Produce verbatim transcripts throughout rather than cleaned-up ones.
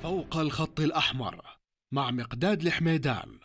فوق الخط الأحمر مع مقداد الحميدان.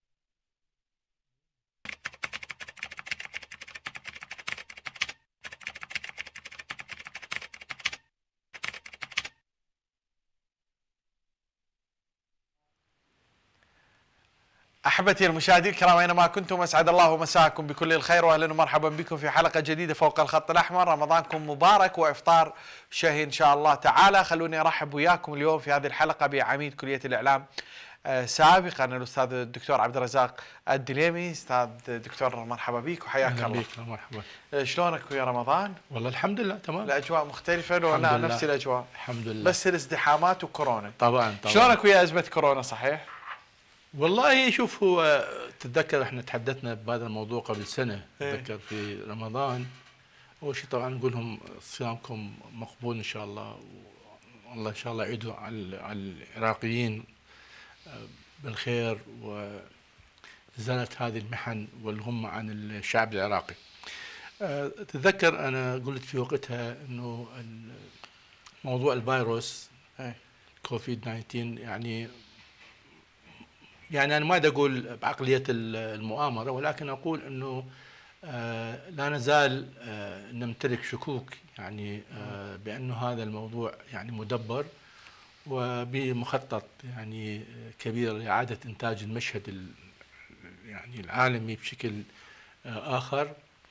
أحبتي المشاهدين الكرام أينما كنتم، أسعد الله مساءكم بكل الخير، وأهلا ومرحبا بكم في حلقة جديدة فوق الخط الأحمر. رمضانكم مبارك وإفطار شهي إن شاء الله تعالى. خلوني أرحب وياكم اليوم في هذه الحلقة بعميد كلية الإعلام سابقا الأستاذ الدكتور عبد الرزاق الدليمي. أستاذ دكتور مرحبا بك وحياك الله. أهلا بك. مرحبا. شلونك ويا رمضان؟ والله الحمد لله تمام. الأجواء مختلفة لو لا نفس الأجواء؟ الحمد لله، بس الازدحامات وكورونا. طبعا طبعا. شلونك ويا أزمة كورونا صحيح؟ والله شوف، هو تتذكر احنا تحدثنا بهذا الموضوع قبل سنه، تتذكر في رمضان. اول شيء طبعا نقول لهم صيامكم مقبول ان شاء الله، والله ان شاء الله يعيدوا على على العراقيين بالخير وإزالة هذه المحن والغمة عن الشعب العراقي. تتذكر انا قلت في وقتها انه موضوع الفيروس كوفيد تسعة عشر يعني يعني أنا ما أدري أقول بعقلية المؤامرة، ولكن أقول أنه آه لا نزال آه نمتلك شكوك يعني آه بأنه هذا الموضوع يعني مدبر وبمخطط يعني كبير لإعادة إنتاج المشهد يعني العالمي بشكل آه آخر.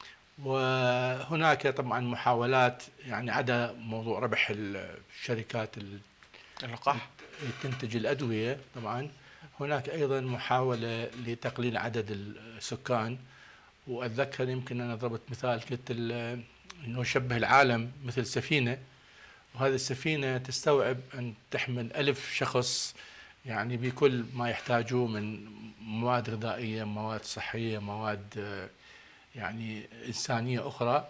وهناك طبعا محاولات يعني عدا موضوع ربح الشركات اللقاح تنتج الأدوية، طبعا هناك أيضا محاولة لتقليل عدد السكان. وأتذكر يمكن أنا ضربت مثال، قلت أنه شبه العالم مثل سفينة، وهذه السفينة تستوعب أن تحمل ألف شخص يعني بكل ما يحتاجوه من مواد غذائية، مواد صحية، مواد يعني إنسانية أخرى.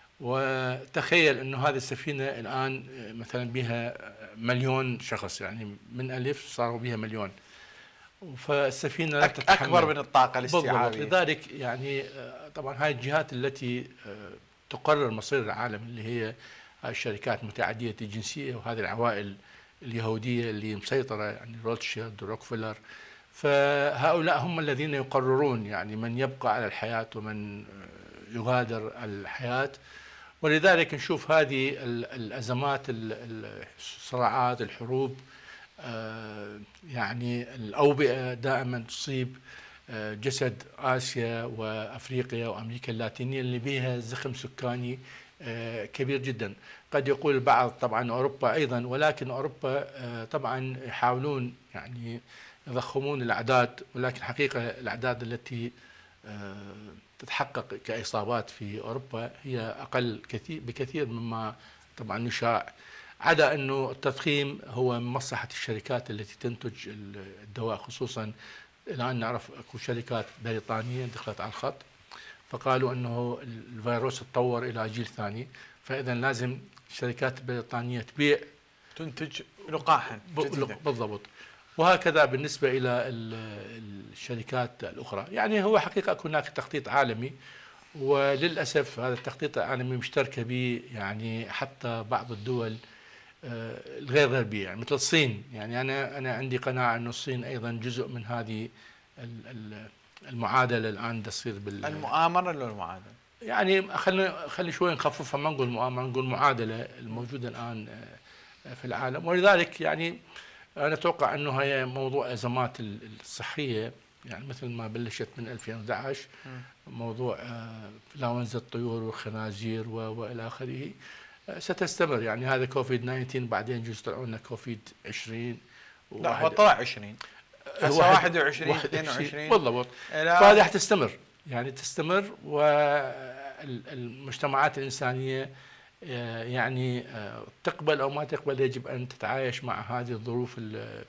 وتخيل أنه هذه السفينة الآن مثلا بها مليون شخص، يعني من ألف صاروا بها مليون، فالسفينة لا تتحمل أكبر من الطاقة الاستيعابية. لذلك يعني طبعا هاي الجهات التي تقرر مصير العالم اللي هي هاي الشركات متعددة الجنسية وهذه العوائل اليهودية اللي مسيطرة، يعني روتشيلد وروكفيلر، فهؤلاء هم الذين يقررون يعني من يبقى على الحياة ومن يغادر الحياة. ولذلك نشوف هذه الأزمات، الصراعات، الحروب، يعني الأوبئة دائما تصيب جسد آسيا وأفريقيا وأمريكا اللاتينية اللي بها زخم سكاني كبير جدا. قد يقول البعض طبعا أوروبا أيضا، ولكن أوروبا طبعا يحاولون يعني يضخمون الأعداد، ولكن حقيقة الأعداد التي تتحقق كإصابات في أوروبا هي أقل كثير بكثير مما طبعا يشاع، عدا أنه التضخيم هو من مصلحة الشركات التي تنتج الدواء. خصوصا الآن نعرف أكو شركات بريطانية دخلت على الخط، فقالوا أنه الفيروس تطور إلى جيل ثاني، فإذا لازم الشركات البريطانية تبيع تنتج لقاحا جديدة. بالضبط. وهكذا بالنسبة إلى الشركات الأخرى. يعني هو حقيقة هناك تخطيط عالمي، وللأسف هذا التخطيط العالمي مشتركة به يعني حتى بعض الدول الغير غربية، يعني مثل الصين. يعني أنا أنا عندي قناعة أن الصين أيضا جزء من هذه المعادلة الآن تصير بال المؤامرة ولا المعادلة؟ يعني خلينا خلي شوي نخففها، ما نقول مؤامرة، نقول معادلة الموجودة الآن في العالم. ولذلك يعني أنا أتوقع أنه هي موضوع أزمات الصحية، يعني مثل ما بلشت من ألفين وأحد عشر موضوع انفلونزا الطيور والخنازير والى اخره ستستمر. يعني هذا كوفيد تسعة عشر، بعدين يجوز يطلعوا لنا كوفيد عشرين. لا هو طلع عشرين، هسه واحد وعشرين اثنين وعشرين بالضبط. فهذه حتستمر، يعني تستمر، والمجتمعات الإنسانية يعني تقبل أو ما تقبل يجب أن تتعايش مع هذه الظروف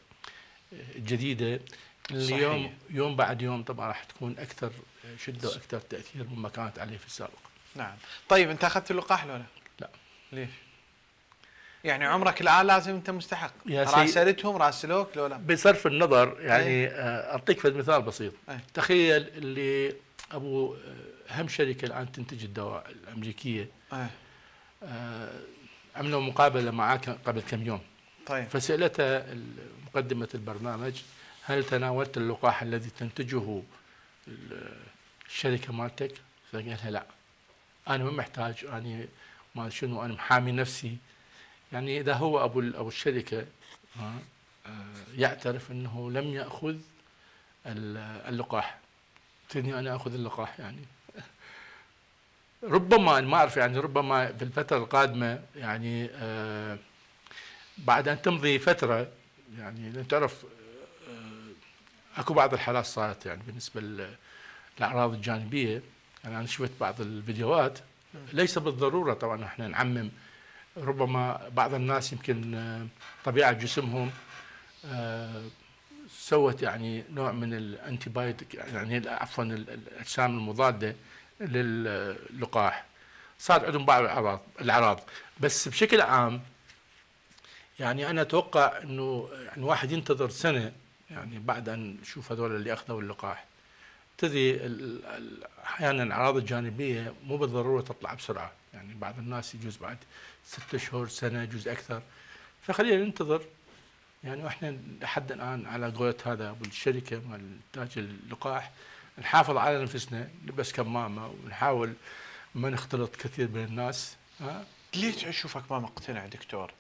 الجديدة اللي يوم يوم بعد يوم طبعا راح تكون أكثر شدة وأكثر تأثير مما كانت عليه في السابق. نعم. طيب أنت أخذت اللقاح ولا لا؟ لا. ليش؟ يعني عمرك الآن لازم أنت مستحق. راسلتهم راسلوك لو لا؟ بصرف النظر يعني أعطيك مثال بسيط. أي. تخيل اللي أبو أهم شركة الآن تنتج الدواء الأمريكية. أي. عملوا مقابلة معك قبل كم يوم. طيب. فسألتها مقدمة البرنامج: هل تناولت اللقاح الذي تنتجه الشركة مالتك؟ فقال لها لا، أنا ما محتاج، أنا ما شنو، أنا محامي نفسي. يعني إذا هو أبو أبو الشركة يعترف أنه لم يأخذ اللقاح، تني أنا أخذ اللقاح يعني. ربما أنا ما أعرف، يعني ربما في الفترة القادمة يعني آه بعد أن تمضي فترة، يعني لأن تعرف آه أكو بعض الحالات صارت يعني بالنسبة للأعراض الجانبية. يعني أنا شفت بعض الفيديوهات، ليس بالضرورة طبعا احنا نعمم، ربما بعض الناس يمكن آه طبيعة جسمهم آه سوت يعني نوع من الانتي بايوتيك، يعني عفوا الاجسام المضاده للقاح، صار عندهم بعض الاعراض الاعراض بس بشكل عام يعني انا اتوقع انه يعني واحد ينتظر سنه، يعني بعد ان نشوف هذول اللي اخذوا اللقاح. تدري احيانا الاعراض الجانبيه مو بالضروره تطلع بسرعه، يعني بعض الناس يجوز بعد ستة شهور سنه يجوز اكثر، فخلينا ننتظر. يعني واحنا لحد الان على قولة هذا ابو الشركه مال انتاج اللقاح نحافظ على نفسنا، نلبس كمامه ونحاول ما نختلط كثير بين الناس. ها ليش اشوفك ما مقتنع دكتور؟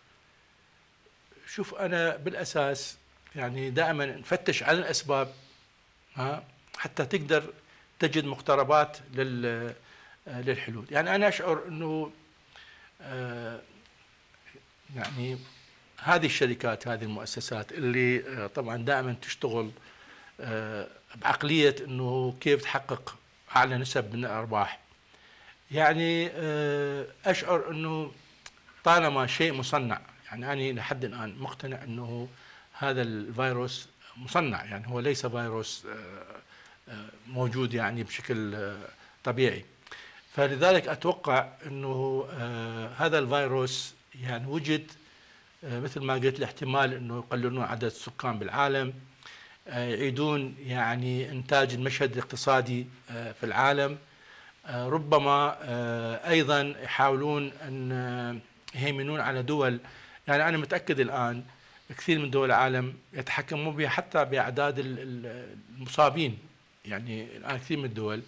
شوف انا بالاساس يعني دائما نفتش على الاسباب، ها حتى تقدر تجد مقتربات لل للحلول. يعني انا اشعر انه آه يعني هذه الشركات، هذه المؤسسات اللي طبعا دائما تشتغل بعقلية انه كيف تحقق اعلى نسب من الارباح، يعني اشعر انه طالما شيء مصنع، يعني انا لحد الان مقتنع انه هذا الفيروس مصنع، يعني هو ليس فيروس موجود يعني بشكل طبيعي. فلذلك اتوقع انه هذا الفيروس يعني وجد مثل ما قلت الاحتمال انه يقللون عدد السكان بالعالم، يعيدون يعني انتاج المشهد الاقتصادي في العالم، ربما ايضا يحاولون ان يهيمنون على دول. يعني انا متاكد الان كثير من دول العالم يتحكمون بها حتى باعداد المصابين. يعني الان كثير من الدول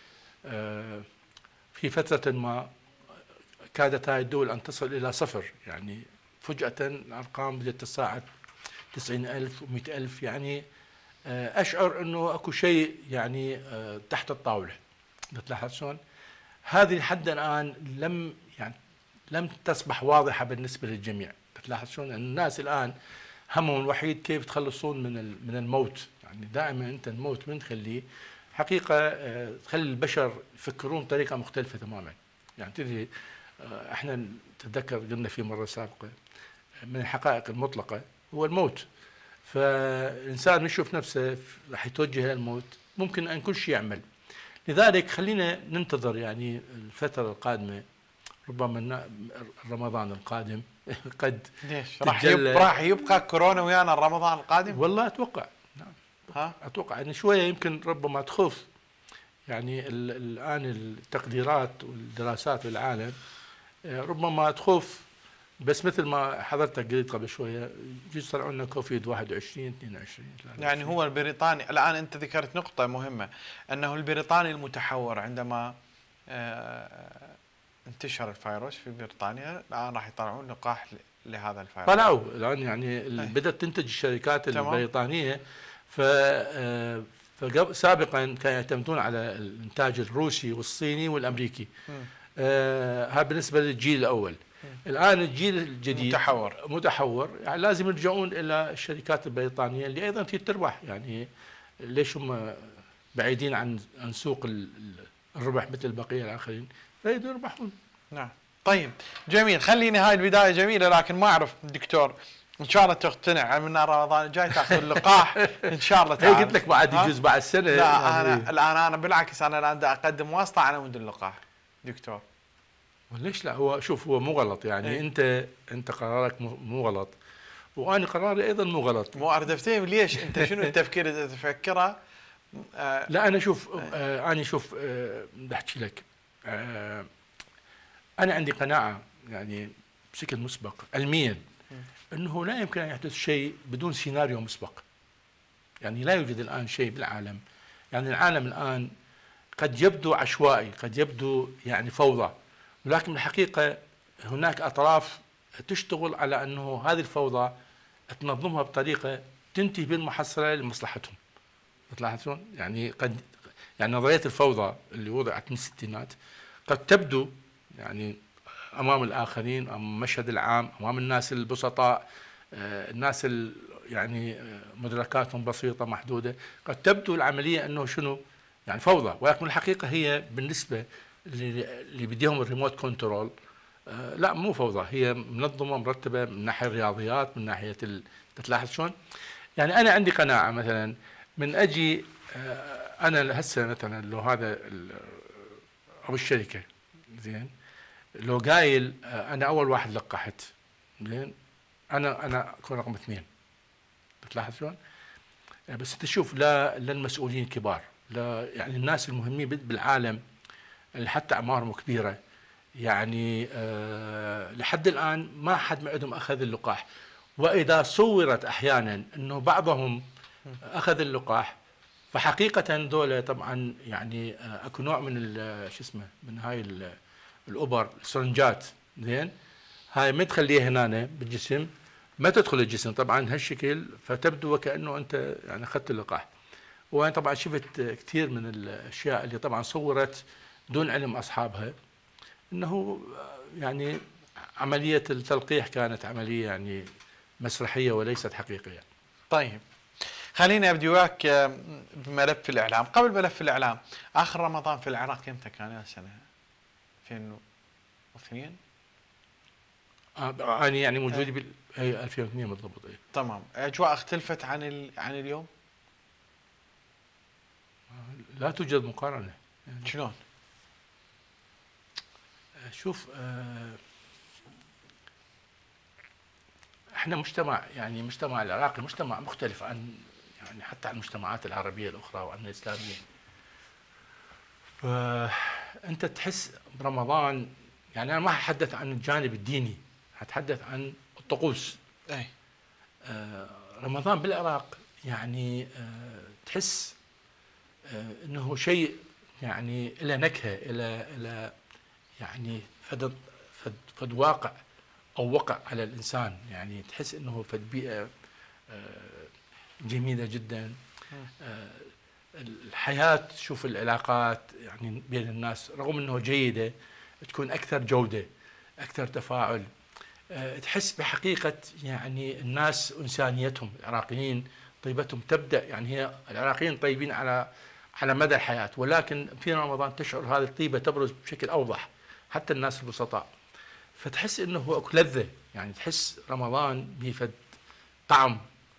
في فتره ما كادت هذه الدول ان تصل الى صفر، يعني فجأة الأرقام بدأت تصاعد تسعين ألف ومئة ألف. يعني أشعر أنه أكو شيء يعني تحت الطاولة. تلاحظ شلون؟ هذه لحد الآن لم يعني لم تصبح واضحة بالنسبة للجميع. تلاحظ شلون؟ الناس الآن همهم الوحيد كيف يتخلصون من من الموت. يعني دائما أنت الموت من تخليه حقيقة تخلي البشر يفكرون بطريقة مختلفة تماما. يعني تدري احنا نتذكر قلنا في مرة سابقة من الحقائق المطلقة هو الموت، فالإنسان يشوف نفسه راح يتوجه إلى الموت ممكن أن كل شيء يعمل. لذلك خلينا ننتظر يعني الفترة القادمة، ربما رمضان القادم قد ليش راح يبقى راح يبقى كورونا ويانا رمضان القادم؟ والله أتوقع نعم. ها أتوقع يعني شوية يمكن ربما تخف. يعني الآن التقديرات والدراسات بالعالم ربما تخف، بس مثل ما حضرتك قلت قبل شويه يجوز يصير عندنا كوفيد واحد وعشرين اثنين وعشرين. يعني هو البريطاني الان، انت ذكرت نقطه مهمه انه البريطاني المتحور عندما انتشر الفيروس في بريطانيا الان راح يطلعون لقاح لهذا الفيروس. طلعوا الان يعني بدات تنتج الشركات البريطانيه، ف سابقا كانوا يعتمدون على الانتاج الروسي والصيني والامريكي. آه هذا بالنسبه للجيل الاول. الان الجيل الجديد متحور متحور يعني لازم يرجعون الى الشركات البريطانيه اللي ايضا تربح. يعني ليش هم بعيدين عن عن سوق الربح مثل البقيه الاخرين؟ يريدوا يربحون. نعم. طيب جميل، خليني هاي البدايه جميله، لكن ما اعرف دكتور ان شاء الله تقتنع من رمضان الجاي تاخذ اللقاح ان شاء الله تعالى. هي قلت لك بعد يجوز بعد سنه. لا يعني انا الان انا بالعكس انا الان اقدم واسطه على مود اللقاح دكتور. وليش لا؟ هو شوف هو مو غلط يعني ايه؟ انت انت قرارك مو غلط وانا قراري ايضا مو غلط. مو اريد افتهم ليش انت شنو التفكير اللي تفكره؟ آه لا انا شوف آه انا شوف آه بدي احكي لك آه انا عندي قناعه يعني بشكل مسبق علميا أنه لا يمكن أن يحدث شيء بدون سيناريو مسبق. يعني لا يوجد الآن شيء بالعالم، يعني العالم الآن قد يبدو عشوائي، قد يبدو يعني فوضى، ولكن الحقيقة هناك أطراف تشتغل على أنه هذه الفوضى تنظمها بطريقة تنتهي بالمحصلة لمصلحتهم. تلاحظون يعني قد يعني نظرية الفوضى اللي وضعت من الستينات قد تبدو يعني أمام الآخرين، أمام المشهد العام، أمام الناس البسطاء، الناس يعني مدركاتهم بسيطة محدودة، قد تبدو العملية أنه شنو يعني فوضى، ولكن الحقيقة هي بالنسبة اللي بديهم الريموت كنترول لا مو فوضى، هي منظمة مرتبة من ناحية الرياضيات، من ناحية ال... تلاحظ شلون؟ يعني أنا عندي قناعة مثلا من أجي أنا هسه مثلا لو هذا أبو الشركة زين لو قايل أنا أول واحد لقحت زين أنا أنا أكون رقم اثنين. تلاحظ شلون؟ بس تشوف لا لا المسؤولين الكبار، لا يعني الناس المهمين بالعالم اللي حتى أعمارهم كبيرة يعني أه لحد الآن ما حد عندهم أخذ اللقاح، وإذا صورت أحيانا أنه بعضهم أخذ اللقاح فحقيقة دولة طبعا يعني أكو نوع من شو اسمه من هاي الأوبر السرنجات زين هاي ما تخليها هنا بالجسم ما تدخل الجسم طبعا هالشكل فتبدو وكأنه أنت يعني أخذت اللقاح. وأنا طبعا شفت كثير من الأشياء اللي طبعا صورت دون علم أصحابها أنه يعني عملية التلقيح كانت عملية يعني مسرحية وليست حقيقية. طيب خليني ابدي وياك بملف الاعلام. قبل ملف الاعلام، اخر رمضان في العراق امتى كان يا سنه؟ ألفين واثنين؟ آه انا يعني موجود بال ألفين واثنين بالضبط. اي تمام. اجواء اختلفت عن ال... عن اليوم؟ لا توجد مقارنه. يعني شلون؟ شوف آه احنا مجتمع يعني مجتمع العراقي مجتمع مختلف عن يعني حتى عن المجتمعات العربيه الاخرى وعن الاسلاميه. فانت تحس برمضان يعني انا ما حتحدث عن الجانب الديني، حتحدث عن الطقوس. اي آه رمضان بالعراق يعني آه تحس آه انه شيء يعني له نكهه، الى الى يعني فد فد, فد واقع او وقع على الانسان، يعني تحس انه فد بيئه جميله جدا. الحياه شوف العلاقات يعني بين الناس رغم انه جيده تكون اكثر جوده اكثر تفاعل. تحس بحقيقه يعني الناس انسانيتهم، العراقيين طيبتهم تبدا يعني هي العراقيين طيبين على على مدى الحياه، ولكن في رمضان تشعر هذه الطيبه تبرز بشكل اوضح حتى الناس البسطاء. فتحس انه اكو لذه، يعني تحس رمضان بفد طعم.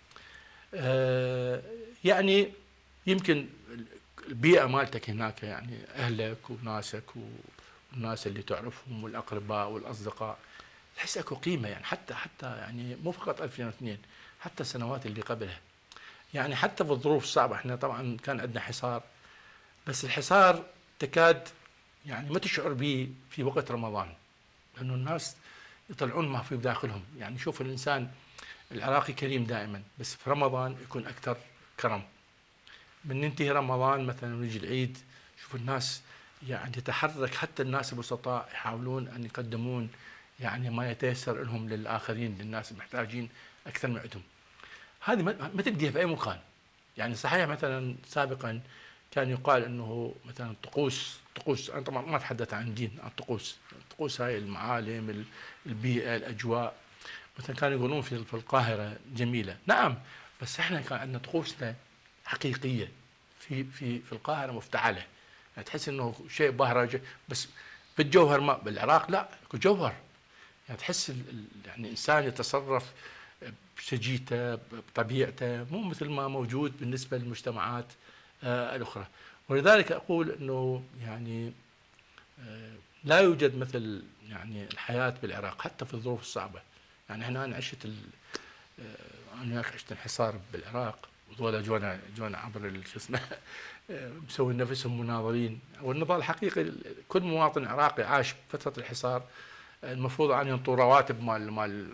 آه يعني يمكن البيئه مالتك هناك يعني اهلك وناسك والناس اللي تعرفهم والاقرباء والاصدقاء تحس اكو قيمه، يعني حتى حتى يعني مو فقط ألفين واثنين حتى السنوات اللي قبلها. يعني حتى في الظروف الصعبه احنا طبعا كان عندنا حصار، بس الحصار تكاد يعني ما تشعر به في وقت رمضان لانه الناس يطلعون ما في بداخلهم. يعني شوف الانسان العراقي كريم دائما، بس في رمضان يكون اكثر كرم. من ينتهي رمضان مثلا ويجي العيد شوف الناس يعني تتحرك، حتى الناس البسطاء يحاولون ان يقدمون يعني ما يتيسر لهم للاخرين، للناس المحتاجين اكثر من عندهم. هذه ما تلقيها في اي مكان. يعني صحيح مثلا سابقا كان يقال انه مثلا طقوس طقوس انا طبعا ما اتحدث عن دين، عن طقوس طقوس هاي المعالم البيئه الاجواء. مثلا كانوا يقولون في القاهره جميله، نعم، بس احنا كان عندنا طقوسنا حقيقيه في في في القاهره مفتعله، يعني تحس انه شيء بهرجه، بس في الجوهر ما بالعراق لا اكو جوهر. يعني تحس يعني الانسان يتصرف بشجيته بطبيعته مو مثل ما موجود بالنسبه للمجتمعات آه الاخرى. ولذلك اقول انه يعني آه لا يوجد مثل يعني الحياه بالعراق حتى في الظروف الصعبه. يعني احنا انا عشت آه انا عشت الحصار بالعراق، وذولا جونا جونا عبر شو اسمه مسوي نفسهم مناظرين. والنضال الحقيقي كل مواطن عراقي عاش فتره الحصار المفروض ان ينطوا رواتب مال مال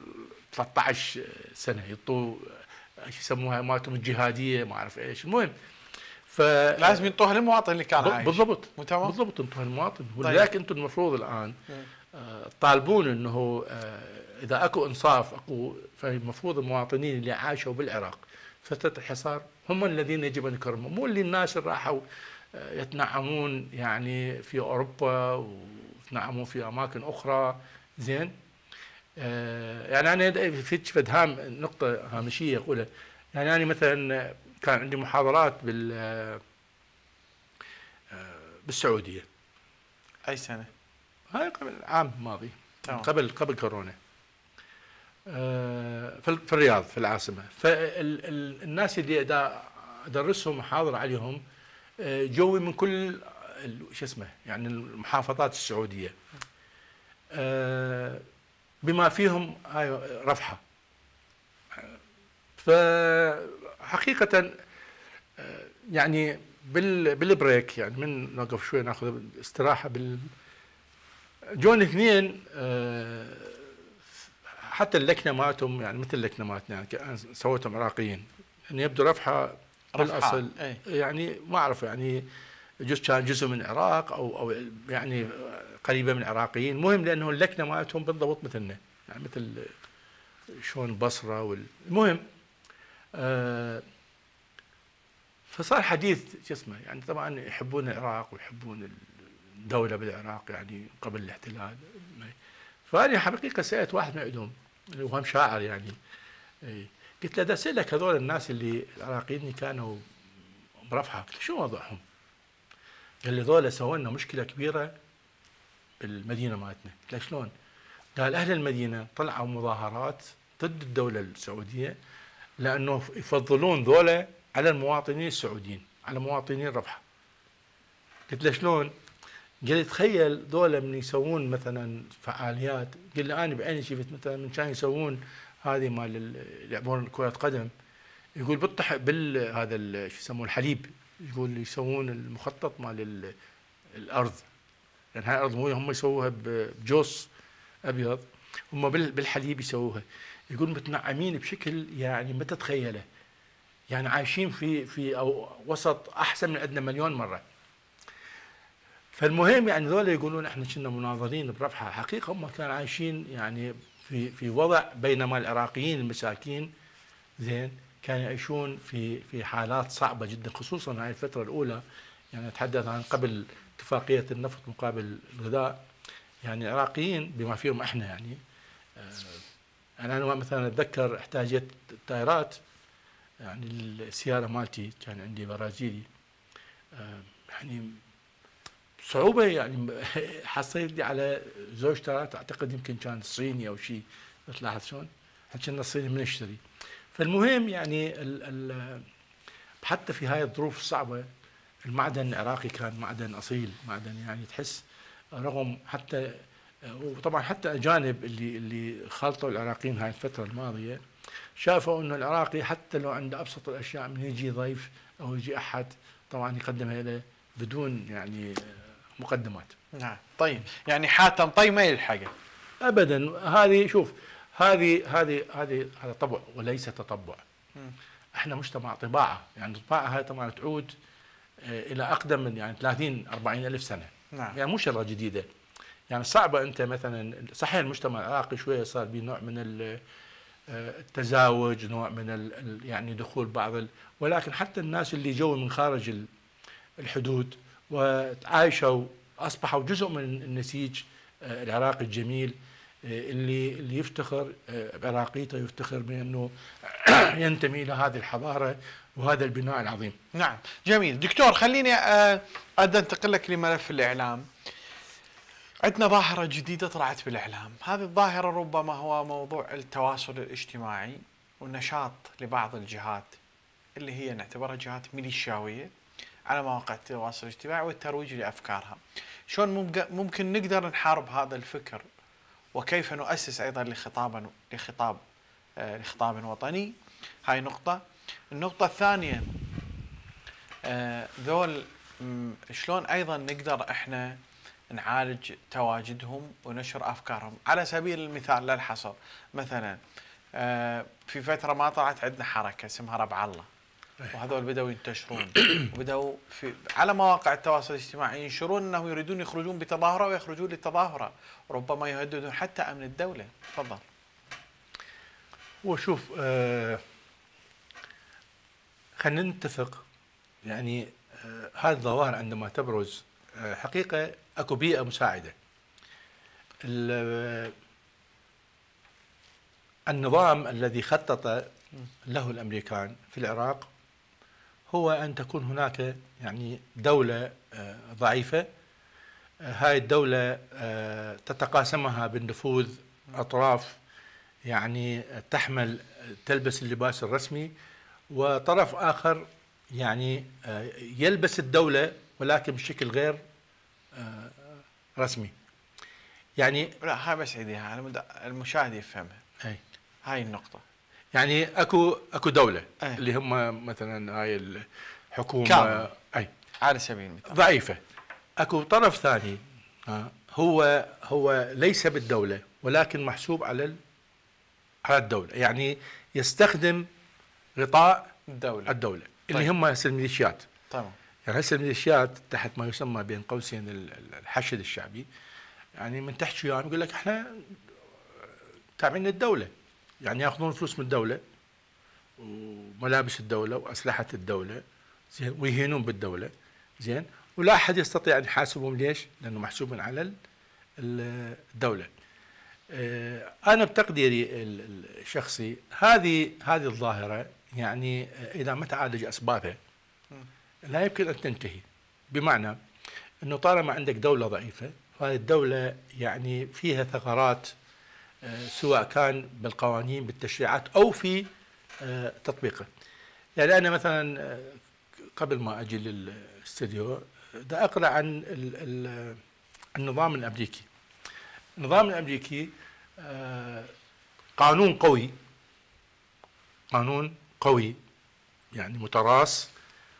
ثلاثة عشر سنه يعطوا شو يسموها مالتهم الجهاديه ما اعرف ايش. المهم ف لازم ينطوها للمواطن اللي كان عايش. بالضبط مو تمام؟ بالضبط ينطوها للمواطن. طيب. ولذلك انتم المفروض الان آه تطالبون انه آه اذا اكو انصاف اكو، فالمفروض المواطنين اللي عاشوا بالعراق فتره الحصار هم الذين يجب ان يكرموا، مو اللي الناس اللي راحوا آه يتنعمون يعني في اوروبا ويتنعمون في اماكن اخرى. زين آه يعني انا في فد هام نقطه هامشيه اقولها. يعني انا مثلا كان عندي محاضرات بال آه بالسعوديه. اي سنه؟ هاي قبل العام الماضي. تمام. قبل قبل كورونا. آه في الرياض في العاصمه. فالناس اللي ادرسهم محاضره عليهم آه جوي من كل شو اسمه يعني المحافظات السعوديه. آه بما فيهم هاي رفحه. فحقيقه آه يعني بال بالبريك يعني من نوقف شوي ناخذ استراحه بال جون اثنين آه حتى اللكنه مالتهم يعني مثل اللكنه مالتنا يعني سويتهم عراقيين يعني يبدو رفحه بالاصل ايه؟ يعني ما اعرف يعني جزء كان جزء من العراق او او يعني قريبه من العراقيين. المهم لانه اللكنه مالتهم بالضبط مثلنا يعني مثل شلون البصره وال... المهم آه فصار حديث شو اسمه يعني طبعا يحبون العراق ويحبون الدوله بالعراق يعني قبل الاحتلال. فأنا حقيقه سالت واحد من عندهم اللي هو هم شاعر يعني قلت له دا اسالك هذول الناس اللي العراقيين اللي كانوا برفحه شو وضعهم؟ قال لي ذولا سووا لنا مشكله كبيره بالمدينه مالتنا. قلت له شلون؟ قال اهل المدينه طلعوا مظاهرات ضد الدوله السعوديه لانه يفضلون ذولا على المواطنين السعوديين على مواطنين رفحه. قلت له شلون؟ قال لي تخيل ذولا من يسوون مثلا فعاليات. قال لي انا بعيني شفت مثلا من كانوا يسوون هذه مال يلعبون كره قدم يقول بالطح بال هذا شو يسموه الحليب يقول يسوون المخطط مال الارض لان هاي الارض مو هم يسووها بجوص ابيض هم بالحليب يسووها. يقول متنعمين بشكل يعني ما تتخيله يعني عايشين في في او وسط احسن من عندنا مليون مره. فالمهم يعني ذولا يقولون احنا كنا مناظرين برفحه حقيقه هم كانوا عايشين يعني في في وضع بينما العراقيين المساكين زين كانوا يعيشون في في حالات صعبه جدا خصوصا هاي الفتره الاولى. يعني اتحدث عن قبل اتفاقيه النفط مقابل الغذاء يعني العراقيين بما فيهم احنا يعني آه انا مثلا اتذكر احتاجت الطائرات يعني السياره مالتي كان عندي برازيلي آه يعني صعوبه يعني حصلت لي على زوج ثلاث اعتقد يمكن كان صيني او شيء تلاحظ شلون؟ حكينا الصيني من نشتري. فالمهم يعني ال ال حتى في هاي الظروف الصعبه المعدن العراقي كان معدن اصيل معدن يعني تحس رغم حتى وطبعا حتى اجانب اللي اللي خالطوا العراقيين هاي الفتره الماضيه شافوا انه العراقي حتى لو عنده ابسط الاشياء من يجي ضيف او يجي احد طبعا يقدمها له بدون يعني مقدمات. نعم. طيب يعني حاتم طي ما يلحقه ابدا. هذه شوف هذه هذه هذه هذا طبع وليس تطبع. م. احنا مجتمع طباعه يعني الطباعه هاي طبعا تعود الى اقدم من يعني ثلاثين أربعين الف سنه. نعم. يعني مو شغله جديده يعني صعبه. انت مثلا صحيح المجتمع العراقي شويه صار به نوع من التزاوج نوع من يعني دخول بعض ال... ولكن حتى الناس اللي جو من خارج الحدود وعايشوا اصبحوا جزء من النسيج العراقي الجميل اللي اللي يفتخر بعراقيته يفتخر بانه ينتمي الى هذه الحضاره وهذا البناء العظيم. نعم جميل. دكتور خليني ادى انتقل لك لملف الاعلام. عندنا ظاهره جديده طلعت بالاعلام، هذه الظاهره ربما هو موضوع التواصل الاجتماعي والنشاط لبعض الجهات اللي هي نعتبرها جهات ميليشياويه على مواقع التواصل الاجتماعي والترويج لافكارها. شلون ممكن نقدر نحارب هذا الفكر وكيف نؤسس ايضا لخطابا لخطاب آه لخطاب وطني؟ هاي نقطه. النقطه الثانيه آه ذول شلون ايضا نقدر احنا نعالج تواجدهم ونشر افكارهم؟ على سبيل المثال لا الحصر مثلا آه في فتره ما طلعت عندنا حركه اسمها ربع الله، وهذول بدأوا ينتشرون وبدأوا في على مواقع التواصل الاجتماعي ينشرون انه يريدون يخرجون بتظاهره ويخرجون للتظاهره، وربما يهددون حتى امن الدوله. تفضل. وشوف آه خلينا نتفق، يعني آه هذه الظواهر عندما تبرز آه حقيقه اكو بيئه مساعده. النظام الذي خطط له الامريكان في العراق هو ان تكون هناك يعني دوله آه ضعيفه، آه هاي الدوله آه تتقاسمها بالنفوذ اطراف يعني تحمل تلبس اللباس الرسمي، وطرف آخر يعني يلبس الدولة ولكن بشكل غير رسمي. يعني لا هاي بس عيديها المشاهد يفهمها. أي. هاي النقطة. يعني اكو اكو دولة أي. اللي هم مثلا هاي الحكومة كامل. اي على سبيل المثال ضعيفة. اكو طرف ثاني هو هو ليس بالدولة ولكن محسوب على على الدولة، يعني يستخدم غطاء الدولة الدولة طيب. اللي هم هسه الميليشيات. تمام. يعني هسه الميليشيات تحت ما يسمى بين قوسين الحشد الشعبي، يعني من تحت شيء يقول لك احنا تابعين للدولة، يعني ياخذون فلوس من الدولة وملابس الدولة وأسلحة الدولة زين، ويهينون بالدولة زين، ولا أحد يستطيع أن يحاسبهم. ليش؟ لأنه محسوب على الدولة. أنا بتقديري الشخصي هذه هذه الظاهرة يعني إذا ما تعالج أسبابها لا يمكن أن تنتهي. بمعنى أنه طالما عندك دولة ضعيفة فهذه الدولة يعني فيها ثغرات سواء كان بالقوانين بالتشريعات أو في تطبيقها. يعني أنا مثلا قبل ما أجي للاستديو دا أقرأ عن النظام الأمريكي. النظام الأمريكي قانون قوي، قانون قوي يعني متراص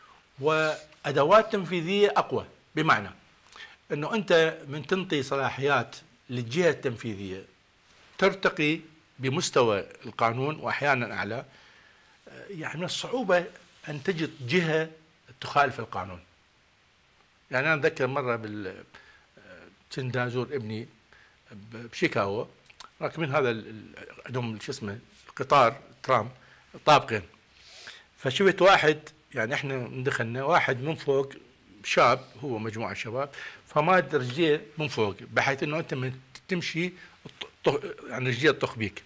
وأدوات تنفيذية أقوى. بمعنى أنه أنت من تنطي صلاحيات للجهة التنفيذية ترتقي بمستوى القانون وأحيانا أعلى، يعني من الصعوبة أن تجد جهة تخالف القانون. يعني أنا أتذكر مرة بال كنت أزور ابني بشيكاغو، راكبين هذا عندهم شو اسمه القطار ترام طابقين، فشفت واحد يعني احنا دخلنا واحد من فوق شاب، هو مجموعة شباب، فماد رجليه من فوق بحيث انه انت من تمشي يعني رجليه تطخ بيك.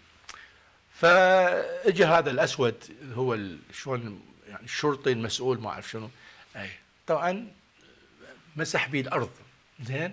فاجى هذا الاسود هو شلون يعني الشرطي المسؤول ما اعرف شنو، اي طبعا مسح بيه الارض زين،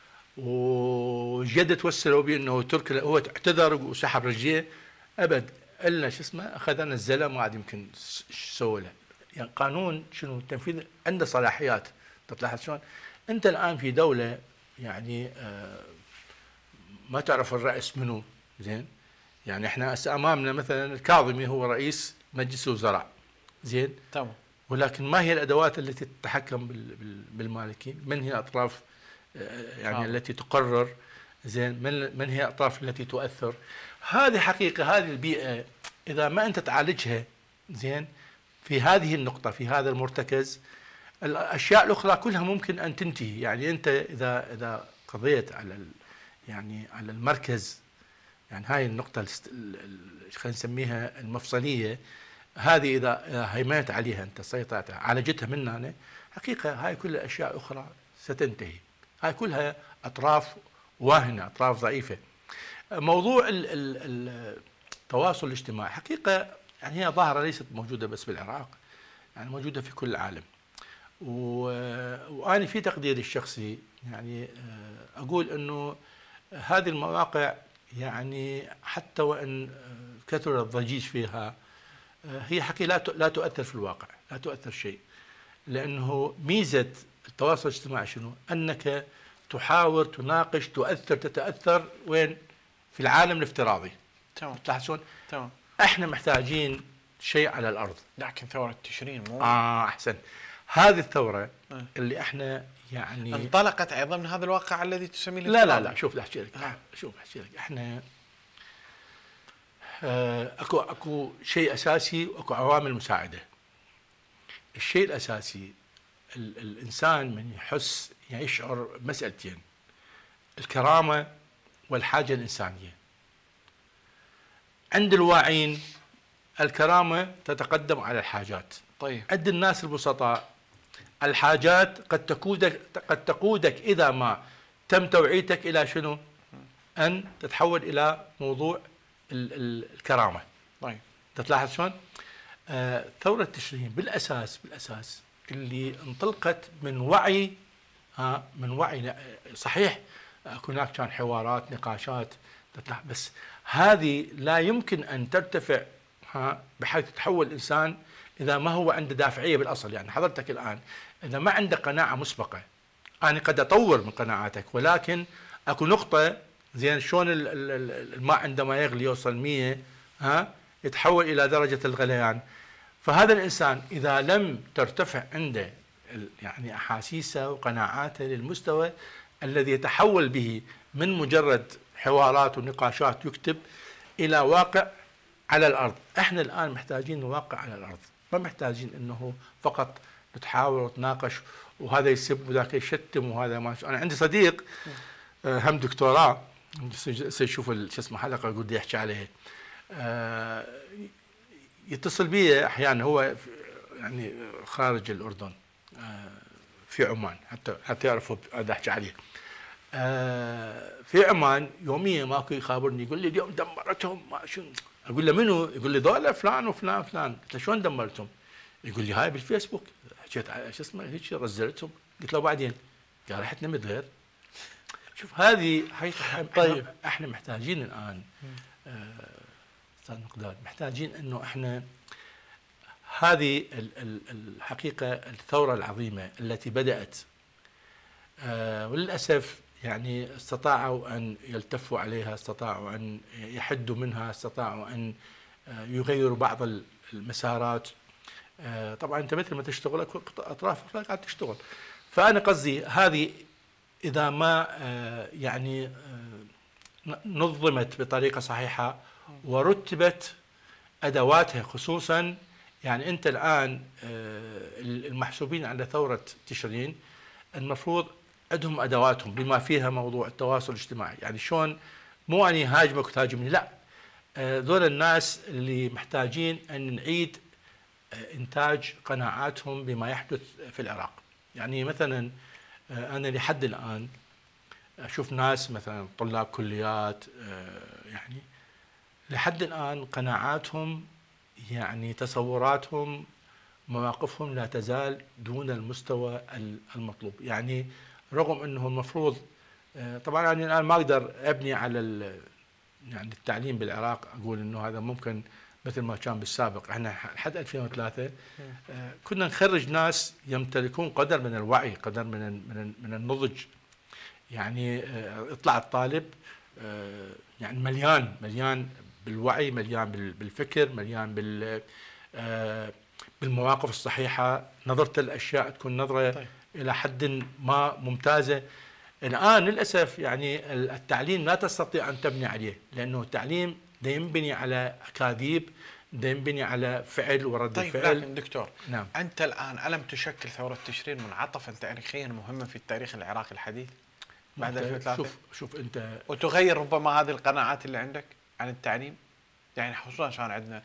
وجد توسلوا بي انه ترك هو اعتذر وسحب رجليه. ابد الا شو اسمه اخذنا الزلم ما عاد يمكن ايش سوى له. يعني قانون شنو التنفيذ عنده صلاحيات. تطلع شلون انت الان في دوله يعني آه ما تعرف الرئيس منو زين. يعني احنا هسه امامنا مثلا الكاظمي هو رئيس مجلس الوزراء زين تمام، ولكن ما هي الادوات التي تتحكم بالمالكين؟ من هي اطراف يعني آه. التي تقرر زين؟ من من هي الاطراف التي تؤثر؟ هذه حقيقه هذه البيئه اذا ما انت تعالجها زين في هذه النقطه في هذا المرتكز، الاشياء الاخرى كلها ممكن ان تنتهي. يعني انت اذا اذا قضيت على يعني على المركز، يعني هاي النقطه خلينا نسميها المفصليه، هذه اذا هيمنت عليها انت سيطرت عالجتها من هنا، حقيقه هاي كل الاشياء الاخرى ستنتهي. هاي كلها اطراف واهنه، اطراف ضعيفه. موضوع التواصل الاجتماعي حقيقه يعني هي ظاهره ليست موجوده بس بالعراق، يعني موجوده في كل العالم. وانا في تقديري الشخصي يعني اقول انه هذه المواقع يعني حتى وان كثر الضجيج فيها هي حقيقه لا لا تؤثر في الواقع، لا تؤثر شيء. لانه ميزه التواصل الاجتماعي شنو؟ انك تحاور تناقش تؤثر تتاثر وين؟ في العالم الافتراضي. تمام. تلاحظون؟ تمام. احنا محتاجين شيء على الارض. لكن ثوره تشرين مو اه احسن. هذه الثوره أه. اللي احنا يعني انطلقت ايضا من هذا الواقع الذي تسميه لا لا لا شوف احكي لك آه. شوف احكي لك احنا آه، اكو اكو شيء اساسي واكو عوامل مساعده. الشيء الاساسي ال الانسان من يحس يعني يشعر مسألتين: الكرامه والحاجه الانسانيه. عند الواعين الكرامه تتقدم على الحاجات. طيب. عند الناس البسطاء الحاجات قد تقودك قد تقودك اذا ما تم توعيتك الى شنو؟ ان تتحول الى موضوع ال ال الكرامه. طيب. تلاحظ شلون؟ آه ثوره تشرين بالاساس بالاساس اللي انطلقت من وعي، ها من وعي. صحيح هناك كان حوارات نقاشات، بس هذه لا يمكن ان ترتفع ها بحيث تتحول الانسان اذا ما هو عنده دافعيه بالاصل. يعني حضرتك الان اذا ما عندك قناعه مسبقه، انا قد اطور من قناعاتك ولكن اكو نقطه زين شلون الماء عندما يغلي يوصل مية ها يتحول الى درجه الغليان. فهذا الانسان اذا لم ترتفع عنده يعني احاسيسه وقناعاته للمستوى الذي يتحول به من مجرد حوارات ونقاشات يكتب الى واقع على الارض. احنا الان محتاجين واقع على الارض، ما محتاجين انه فقط نتحاور ونتناقش وهذا يسب وذاك يشتم وهذا ما. انا عندي صديق هم دكتوراه يشوف شو اسمه حلقه يقول لي يحكي عليها، يتصل بي احيانا هو يعني خارج الاردن في عمان حتى حتى يعرفوا هذا احكي عليه. في عمان يوميا ماكو يخابرني يقول لي اليوم دمرتهم ما شنو. اقول له منو؟ يقول لي ذولا فلان وفلان فلان. قلت له شلون دمرتهم؟ يقول لي هاي بالفيسبوك حكيت شو اسمه هيك رزلتهم. قلت له بعدين؟ قال رحت نمت غير. شوف هذه حقيقه. طيب احنا محتاجين الان استاذ مقداد محتاجين انه احنا هذه الحقيقه الثوره العظيمه التي بدات وللاسف يعني استطاعوا ان يلتفوا عليها، استطاعوا ان يحدوا منها، استطاعوا ان يغيروا بعض المسارات. طبعا انت مثل ما تشتغل اطراف قاعد تشتغل. فانا قصدي هذه اذا ما يعني نظمت بطريقه صحيحه ورتبت ادواتها، خصوصا يعني انت الان المحسوبين على ثوره تشرين المفروض عندهم ادواتهم بما فيها موضوع التواصل الاجتماعي. يعني شلون مو اني هاجمك وتهاجمني، لا، ذول الناس اللي محتاجين ان نعيد انتاج قناعاتهم بما يحدث في العراق. يعني مثلا انا لحد الان اشوف ناس مثلا طلاب كليات يعني لحد الان قناعاتهم يعني تصوراتهم مواقفهم لا تزال دون المستوى المطلوب. يعني رغم انه المفروض طبعا يعني الان ما اقدر ابني على يعني التعليم بالعراق اقول انه هذا ممكن مثل ما كان بالسابق. احنا لحد ألفين وثلاثة كنا نخرج ناس يمتلكون قدر من الوعي، قدر من من من النضج. يعني يطلع الطالب يعني مليان مليان بالوعي، مليان بالفكر، مليان بال بالمواقف الصحيحه، نظرته الاشياء تكون نظره طيب. الى حد ما ممتازه. الان للاسف يعني التعليم لا تستطيع ان تبني عليه، لانه التعليم ده ينبني على اكاذيب، ده ينبني على فعل ورد طيب الفعل. لكن دكتور نعم. انت الان الم تشكل ثوره تشرين منعطفا تاريخيا مهما في التاريخ العراقي الحديث بعد ألفين وثلاثة؟ شوف شوف انت وتغير ربما هذه القناعات اللي عندك عن التعليم. يعني خصوصا كان عندنا